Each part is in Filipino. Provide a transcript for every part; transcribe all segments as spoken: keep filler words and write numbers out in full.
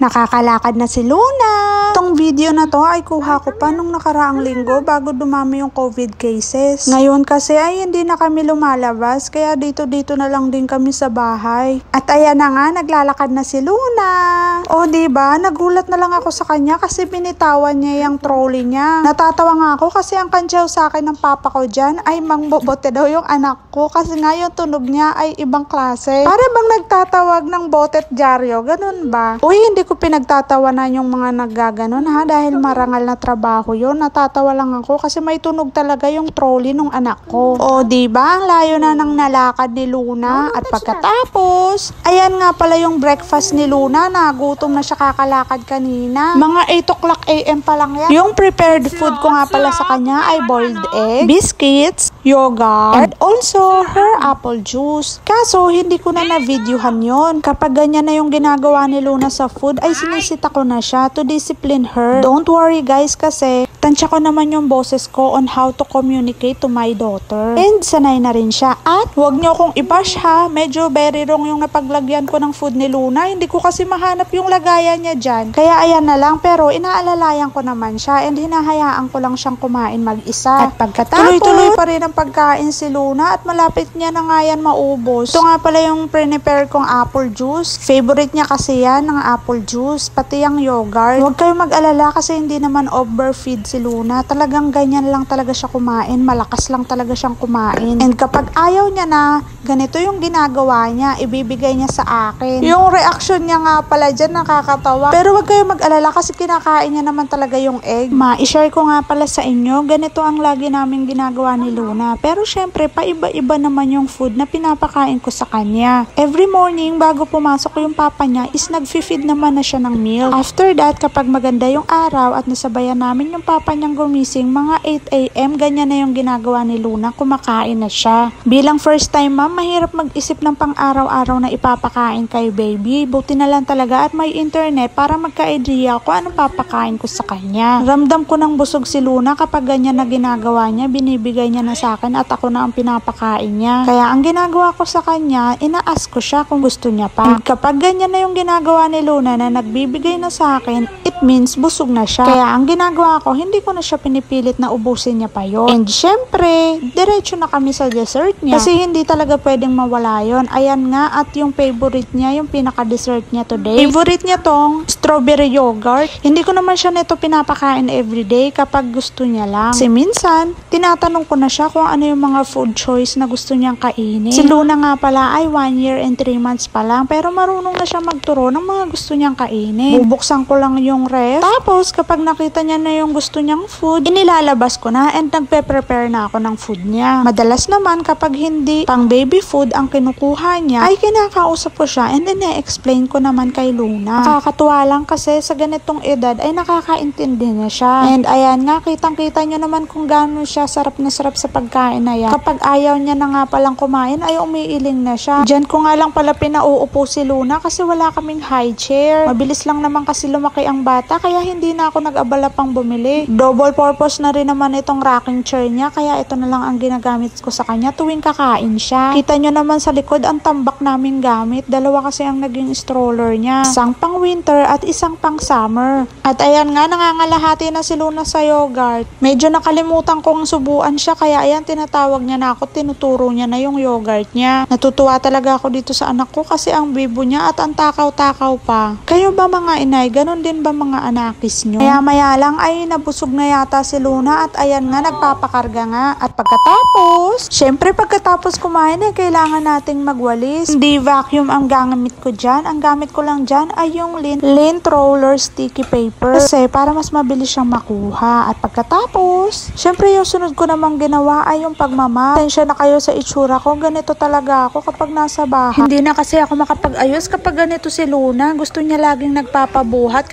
Nakakalakad na si Luna. Itong video na to ay kuha ko pa nung nakaraang linggo bago dumami yung COVID cases. Ngayon kasi ay hindi na kami lumalabas kaya dito-dito na lang din kami sa bahay. At ayan na nga, naglalakad na si Luna. O diba, nagulat na lang ako sa kanya kasi binitawan niya yung trolley niya. Natatawa nga ako kasi ang kantsaw sa akin ng papa ko dyan ay mangbobote daw yung anak ko kasi nga yung tunog niya ay ibang klase. Para bang nagtatawag ng botet dyaryo, ganun ba? Uy, hindi ko pinagtatawanan yung mga naggaganon ha dahil marangal na trabaho yun. Natatawa lang ako kasi may tunog talaga yung trolley nung anak ko. O diba, ang layo na ng nalakad ni Luna at pagkatapos, ayan nga pala yung breakfast ni Luna. Nagutom na siya kakalakad kanina. Mga eight o'clock a m pa lang yan. Yung prepared food ko nga pala sa kanya ay boiled egg, biscuits, yogurt, and also her apple juice. Kaso, hindi ko na na-videohan yon. Kapag ganyan na yung ginagawa ni Luna sa food, ay sinisita ko na siya to discipline her. Don't worry guys kasi tansya ko naman yung boses ko on how to communicate to my daughter. And sanay na rin siya. At huwag niyo akong i-bash ha. Medyo very wrong yung napaglagyan ko ng food ni Luna. Hindi ko kasi mahanap yung lagayan niya dyan. Kaya ayan na lang. Pero inaalalayan ko naman siya and hinahayaan ko lang siyang kumain mag-isa. At pagkatapos, tuloy-tuloy pa rin ang pagkain si Luna at malapit niya na nga yan maubos. Ito nga pala yung pre-prepare kong apple juice. Favorite niya kasi yan ng apple juice. Pati yung yogurt. Huwag kayo mag-alala kasi hindi naman overfeed si Luna. Talagang ganyan lang talaga siya kumain. Malakas lang talaga siyang kumain. And kapag ayaw niya na, ganito yung ginagawa niya. Ibibigay niya sa akin. Yung reaction niya nga pala dyan nakakatawa. Pero huwag kayo mag-alala kasi kinakain niya naman talaga yung egg. Ma, i-share ko nga pala sa inyo. Ganito ang lagi namin ginagawa ni Luna. Pero syempre, paiba-iba naman yung food na pinapakain ko sa kanya. Every morning, bago pumasok yung papa niya, is nag-feed naman na siya ng milk. After that, kapag maganda yung araw at nasabayan namin yung papa niyang gumising, mga eight a m, ganyan na yung ginagawa ni Luna, kumakain na siya. Bilang first time ma'am, mahirap mag-isip ng pang-araw-araw na ipapakain kay baby. Buti na lang talaga at may internet para magka-idea kung anong papakain ko sa kanya. Ramdam ko ng busog si Luna kapag ganyan na ginagawa niya, binibigay niya na sa akin at ako na ang pinapakain niya. Kaya ang ginagawa ko sa kanya, ina-ask ko siya kung gusto niya pa. And kapag ganyan na yung ginagawa ni Luna na nagbibigay na sa akin, it means busog na siya. Kaya ang ginagawa ko, hindi ko na siya pinipilit na ubusin niya pa yun. And syempre, diretso na kami sa dessert niya. Kasi hindi talaga pwedeng mawala yun. Ayan nga, at yung favorite niya, yung pinaka-dessert niya today. Favorite niya tong strawberry yogurt. Hindi ko naman siya nito pinapakain everyday kapag gusto niya lang. Kasi minsan, tinatanong ko na siya kung ano yung mga food choice na gusto niyang kainin. Si Luna nga pala ay one year and three months pa lang, pero marunong na siya magturo ng mga gusto niyang kainin. Bubuksan ko lang yung ref. Tapos, kapag nakita niya na yung gusto niyang food, inilalabas ko na and nagpe-prepare na ako ng food niya. Madalas naman kapag hindi pang baby food ang kinukuha niya, ay kinakausap ko siya and ine-explain ko naman kay Luna. Nakakatuwa lang kasi sa ganitong edad ay nakakaintindi na siya. And ayan nga, kitang-kita niyo naman kung gaano siya sarap na sarap sa pagkain na yan. Kapag ayaw niya na nga palang kumain, ay umiiling na siya. Diyan ko nga lang pala pinauupo si Luna kasi wala kaming high chair. Mabilis lang naman kasi lumaki ang bata kaya hindi na ako nag-abala pang bumili. Double purpose na rin naman itong rocking chair niya kaya ito na lang ang ginagamit ko sa kanya tuwing kakain siya. Kita nyo naman sa likod ang tambak namin gamit. Dalawa kasi ang naging stroller niya. Isang pang winter at isang pang summer. At ayan nga, nangangalahati na si Luna sa yogurt. Medyo nakalimutan kong subuan siya kaya ayan, tinatawag niya na ako, tinuturo niya na yung yogurt niya. Natutuwa talaga ako dito sa anak ko kasi ang bibo niya at ang takaw-takaw pa. Kayo ba mga inay, ganon din ba mga anakis nyo? Kaya maya lang ay nabusog na yata si Luna at ayan nga, nagpapakarga nga. At pagkatapos, syempre pagkatapos kumain ay kailangan nating magwalis. Hindi vacuum ang gamit ko dyan. Ang gamit ko lang dyan ay yung lint, lint roller sticky paper. Kasi para mas mabilis siyang makuha. At pagkatapos, syempre yung sunod ko namang ginawa ay yung pagmama. Tensya na kayo sa itsura ko. Ganito talaga ako kapag nasa bahay. Hindi na kasi ako makapag-ayos kapag ganito si Luna. Gusto niya laging nagpapabuhat kapag kami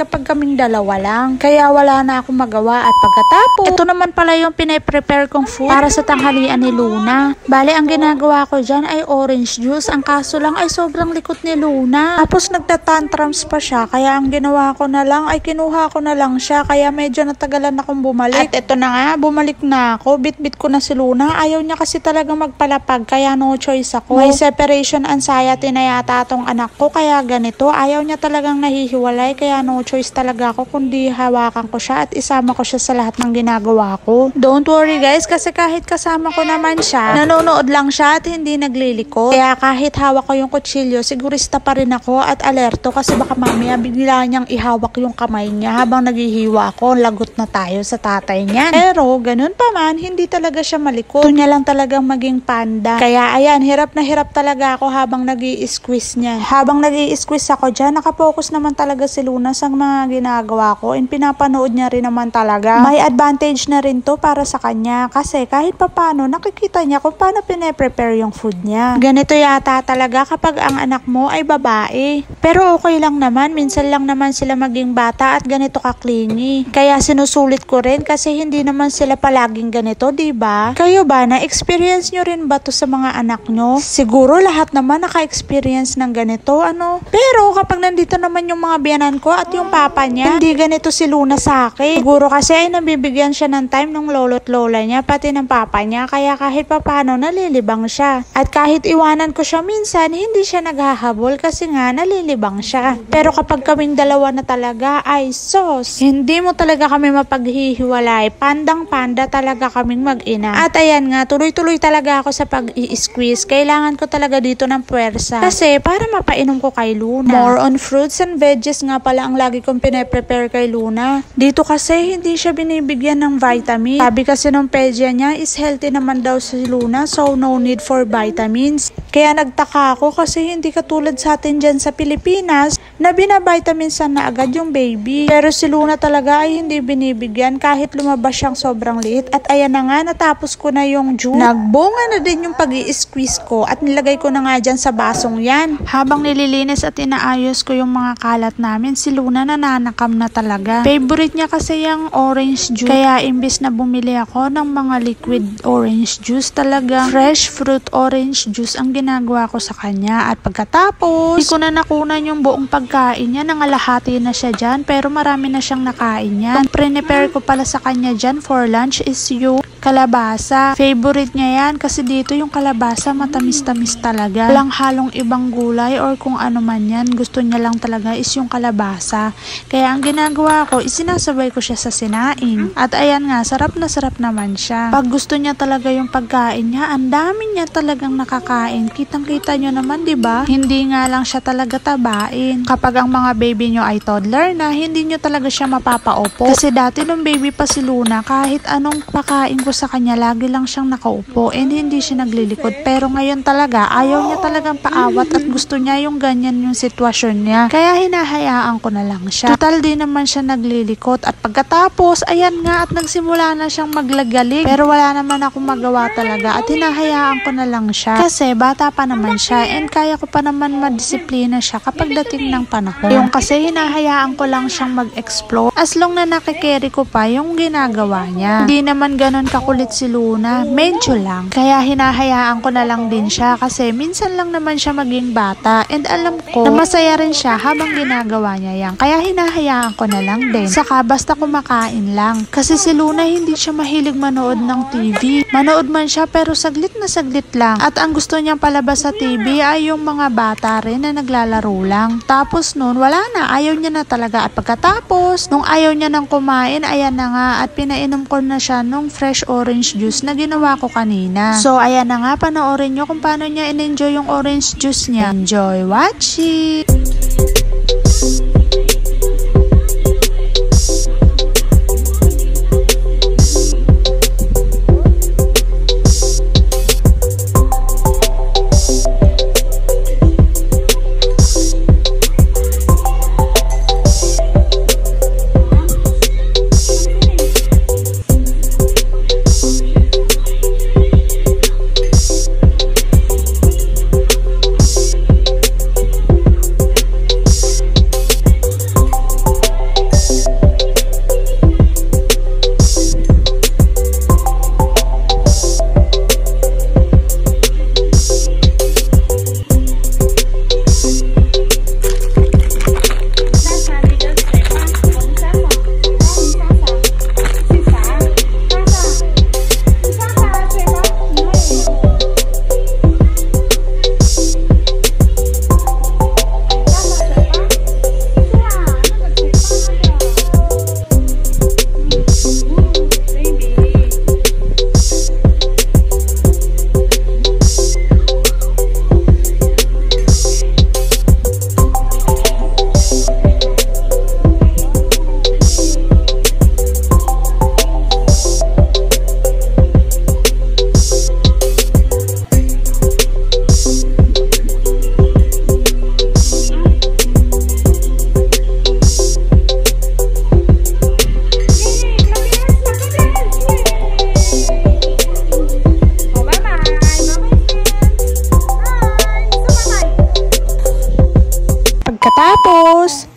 kaming dalawa lang. Kaya wala na akong magawa at pagkatapos, ito naman pala yung pinaprepare kong food para sa tanghalian ni Luna. Bale, ang ginagawa ko dyan ay orange juice. Ang kaso lang ay sobrang likot ni Luna. Tapos nagtatantrums pa siya. Kaya ang ginawa ko na lang ay kinuha ko na lang siya. Kaya medyo natagalan akong bumalik. At ito na nga, bumalik na ako. Bit-bit ko na si Luna. Ayaw niya kasi talaga magpalapag. Kaya no choice ako. May separation anxiety na yata atong anak ko. Kaya ganito. Ayaw niya talagang nahihiwalay. Kaya no choice talaga ako kundi hawakan ko siya at isama ko siya sa lahat ng ginagawa ko. Don't worry guys, kasi kahit kasama ko naman siya, nanonood lang siya at hindi nagliliko. Kaya kahit hawak ko yung kutsilyo, sigurista pa rin ako at alerto kasi baka mamaya bigla niyang ihawak yung kamay niya habang naghihiwa ako. Lagot na tayo sa tatay niya. Pero ganun pa man, hindi talaga siya malikot. Gusto niya lang talagang maging panda. Kaya ayan, hirap na hirap talaga ako habang nag-i-squeeze niya. Habang nag-i-squeeze ako dyan, nakapokus naman talaga si Luna sa mga ginagawa ko and pinapanood niya rin naman talaga. May advantage na rin to para sa kanya kasi kahit papano nakikita niya kung paano pine-prepare yung food niya. Ganito yata talaga kapag ang anak mo ay babae. Pero okay lang naman, minsan lang naman sila maging bata at ganito ka-clingy. Kaya sinusulit ko rin kasi hindi naman sila palaging ganito, diba? Kayo ba, na-experience nyo rin ba to sa mga anak nyo? Siguro lahat naman naka-experience ng ganito, ano? Pero kapag nandito naman yung mga biyanan ko at yung papa niya, hindi ganito si Luna sa akin. Siguro kasi ay nabibigyan siya ng time ng lolo't lola niya, pati ng papa niya, kaya kahit papano nalilibang siya. At kahit iwanan ko siya minsan, hindi siya naghahabol kasi nga nalilibang siya. Pero kapag kaming dalawa na talaga, ay sos, hindi mo talaga kami mapaghihiwalay. Pandang panda talaga kaming mag-ina. At ayan nga, tuloy-tuloy talaga ako sa pag-i-squeeze. Kailangan ko talaga dito ng puwersa. Kasi para mapainom ko kay Luna. More on fruits and veggies nga pala ang lagi kong pine-prepare kay Luna. Dito kasi hindi siya binibigyan ng vitamin. Sabi kasi ng pedya niya is healthy naman daw si Luna, so no need for vitamins. Kaya nagtaka ako kasi hindi katulad sa atin dyan sa Pilipinas na binavitaminsan na agad yung baby. Pero si Luna talaga ay hindi binibigyan kahit lumabas siyang sobrang liit. At ayan na nga, natapos ko na yung juice. Nagbunga na din yung pag-i-squeeze ko at nilagay ko na nga dyan sa basong yan. Habang nililinis at inaayos ko yung mga kalat namin, si Luna nananakam na talaga. Favorite niya kasi yung orange juice. Kaya imbis na bumili ako ng mga liquid orange juice, talaga fresh fruit orange juice ang ginagawa ko sa kanya. At pagkatapos, hindi ko na nakunan yung buong pagkain niya. Nangalahati na siya dyan, pero marami na siyang nakain niya. Ang prepare ko pala sa kanya dyan for lunch is yung kalabasa. Favorite niya yan kasi dito yung kalabasa matamis-tamis talaga. Walang halong ibang gulay or kung ano man yan. Gusto niya lang talaga is yung kalabasa. Kaya ang ginagawa ko, isinasabay ko siya sa sinaing. At ayan nga, sarap na sarap naman siya. Pag gusto niya talaga yung pagkain niya, ang dami niya talagang nakakain. Kitang-kita nyo naman, diba? Hindi nga lang siya talaga tabain. Kapag ang mga baby nyo ay toddler na, hindi nyo talaga siya mapapaupo. Kasi dati nung baby pa si Luna, kahit anong pakain ko sa kanya, lagi lang siyang nakaupo and hindi siya naglilikod. Pero ngayon talaga, ayaw niya talagang paawat at gusto niya yung ganyan yung sitwasyon niya. Kaya hinahayaan ko na lang siya. Total din naman siya naglilikot. At pagkatapos, ayan nga, at nagsimula na siyang maglagalig. Pero wala naman akong magawa talaga at hinahayaan ko na lang siya. Kasi bata pa naman siya and kaya ko pa naman madisiplina siya kapag dating ng panahon. Yung kasi hinahayaan ko lang siyang mag-explore as long na nakikerry ko pa yung ginagawa niya. Hindi naman ganun kakulit si Luna. Medyo lang. Kaya hinahayaan ko na lang din siya kasi minsan lang naman siya maging bata and alam ko na masaya rin siya habang ginagawa niya yan. Kaya hinahayaan ko na lang din. Saka basta kumakain lang. Kasi si Luna hindi siya mahilig manood ng T V. Manood man siya pero saglit na saglit lang. At ang gusto niyang palabas sa T V ay yung mga bata rin na naglalaro lang. Tapos nun, wala na. Ayaw niya na talaga. At pagkatapos, nung ayaw niya nang kumain, ayan na nga. At pinainom ko na siya nung fresh orange juice na ginawa ko kanina. So, ayan na nga. Panoorin nyo kung paano niya in-enjoy yung orange juice niya. Enjoy watching!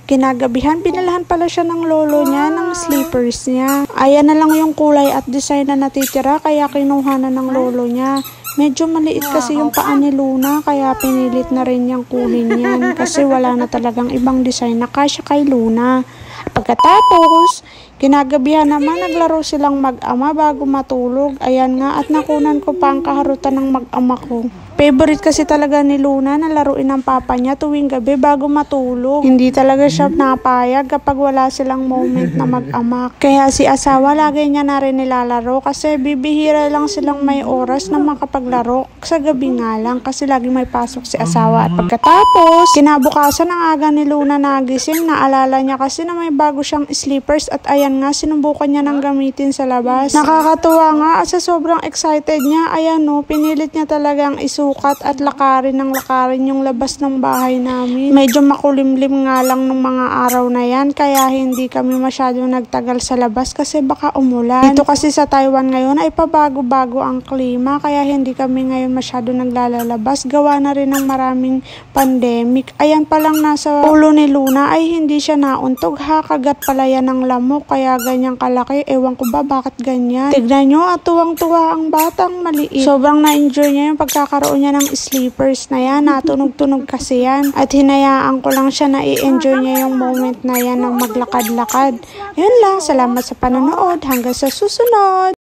Kinagabihan, binalahan pala siya ng lolo niya ng slippers niya. Ayan na lang yung kulay at design na natitira kaya kinuha na ng lolo niya. Medyo maliit kasi yung paa ni Luna kaya pinilit na rin niyang kunin yan kasi wala na talagang ibang design na kasya kay Luna. Pagkatapos, kinagabihan naman naglaro silang mag-ama bago matulog. Ayan nga at nakunan ko pa ang kaharutan ng mag-ama ko. Favorite kasi talaga ni Luna na laruin ng papa niya tuwing gabi bago matulog. Hindi talaga siya napayag kapag wala silang moment na mag-ama. Kaya si asawa lagi niya na rin nilalaro kasi bibihira lang silang may oras na makapaglaro sa gabi nga lang kasi lagi may pasok si asawa. At pagkatapos, kinabukasan ang aga ni Luna nagising, naalala niya kasi na may bago siyang slippers at ayan nga sinubukan niya nang gamitin sa labas. Nakakatuwa nga at sa sobrang excited niya, ayan no, pinilit niya talagang isu sukat at lakarin ng lakarin yung labas ng bahay namin. Medyo makulimlim nga lang ng mga araw na yan kaya hindi kami masyadong nagtagal sa labas kasi baka umulan. Dito kasi sa Taiwan ngayon ay pabago-bago ang klima kaya hindi kami ngayon masyadong naglalabas. Gawa na rin ng maraming pandemic. Ayan palang nasa ulo ni Luna ay hindi siya nauntog ha. Kagat pala yan ng lamok kaya ganyang kalaki. Ewan ko ba bakit ganyan. Tignan nyo at tuwang-tuwa ang batang maliit. Sobrang na-enjoy niya yung pagkakaroon niya ng sleepers na yan. Natunog-tunog kasi yan. At hinayaan ko lang siya na i-enjoy niya yung moment na yan ng maglakad-lakad. Yun lang. Salamat sa panonood. Hanggang sa susunod.